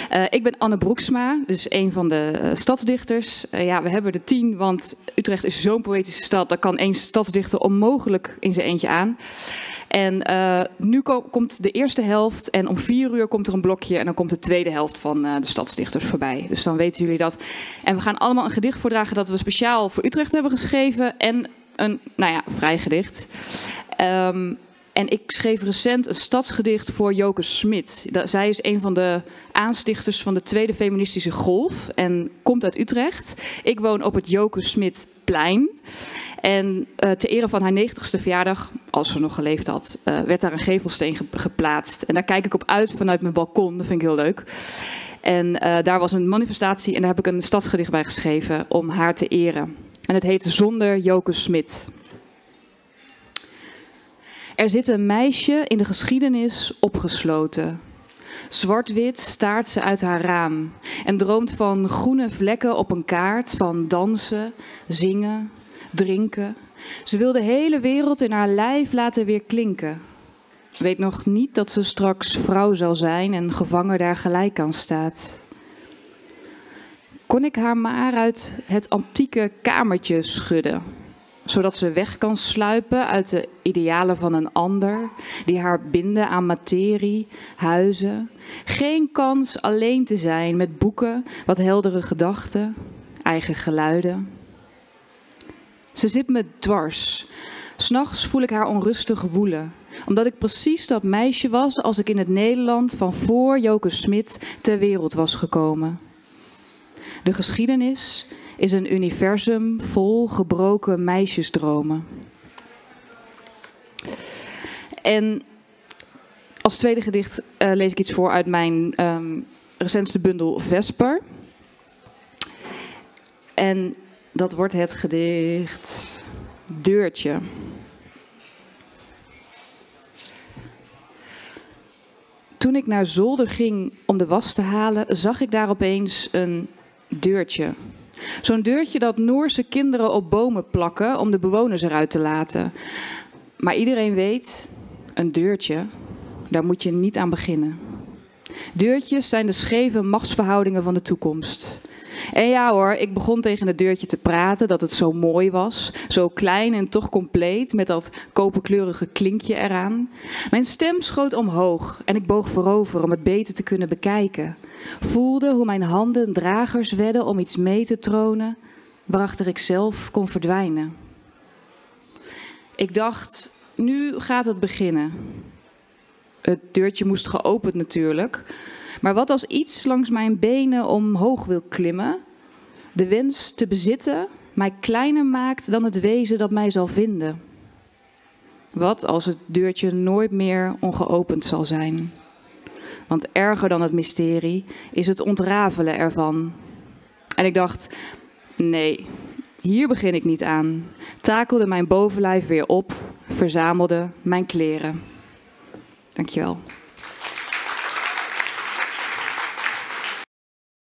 Ik ben Anne Broeksma, dus een van de stadsdichters. Ja, we hebben er 10, want Utrecht is zo'n poëtische stad. Daar kan één stadsdichter onmogelijk in zijn eentje aan. En nu komt de eerste helft en om 4 uur komt er een blokje en dan komt de tweede helft van de stadsdichters voorbij. Dus dan weten jullie dat. En we gaan allemaal een gedicht voordragen dat we speciaal voor Utrecht hebben geschreven en een, nou ja, vrij gedicht. En ik schreef recent een stadsgedicht voor Joke Smit. Zij is een van de aanstichters van de tweede feministische golf en komt uit Utrecht. Ik woon op het Joke Smitplein. En ter ere van haar 90ste verjaardag, als ze nog geleefd had, werd daar een gevelsteen geplaatst. En daar kijk ik op uit vanuit mijn balkon, dat vind ik heel leuk. En daar was een manifestatie en daar heb ik een stadsgedicht bij geschreven om haar te eren. En het heet Zonder Joke Smit. Er zit een meisje in de geschiedenis opgesloten. Zwart-wit staart ze uit haar raam en droomt van groene vlekken op een kaart, van dansen, zingen, drinken. Ze wil de hele wereld in haar lijf laten weer klinken. Weet nog niet dat ze straks vrouw zal zijn en gevangen daar gelijk aan staat. Kon ik haar maar uit het antieke kamertje schudden, zodat ze weg kan sluipen uit de idealen van een ander, die haar binden aan materie, huizen. Geen kans alleen te zijn met boeken, wat heldere gedachten, eigen geluiden. Ze zit me dwars. 'S Nachts voel ik haar onrustig woelen, omdat ik precies dat meisje was als ik in het Nederland van voor Joke Smit ter wereld was gekomen. De geschiedenis is een universum vol gebroken meisjesdromen. En als tweede gedicht lees ik iets voor uit mijn recentste bundel Vesper. En dat wordt het gedicht Deurtje. Toen ik naar zolder ging om de was te halen, zag ik daar opeens een deurtje. Zo'n deurtje dat Noorse kinderen op bomen plakken om de bewoners eruit te laten. Maar iedereen weet, een deurtje, daar moet je niet aan beginnen. Deurtjes zijn de scheve machtsverhoudingen van de toekomst. En ja hoor, ik begon tegen het deurtje te praten dat het zo mooi was. Zo klein en toch compleet, met dat koperkleurige klinkje eraan. Mijn stem schoot omhoog en ik boog voorover om het beter te kunnen bekijken. Voelde hoe mijn handen dragers werden om iets mee te tronen, waarachter ik zelf kon verdwijnen. Ik dacht, nu gaat het beginnen. Het deurtje moest geopend natuurlijk. Maar wat als iets langs mijn benen omhoog wil klimmen, de wens te bezitten mij kleiner maakt dan het wezen dat mij zal vinden? Wat als het deurtje nooit meer ongeopend zal zijn? Want erger dan het mysterie is het ontrafelen ervan. En ik dacht, nee, hier begin ik niet aan. Takelde mijn bovenlijf weer op, verzamelde mijn kleren. Dankjewel.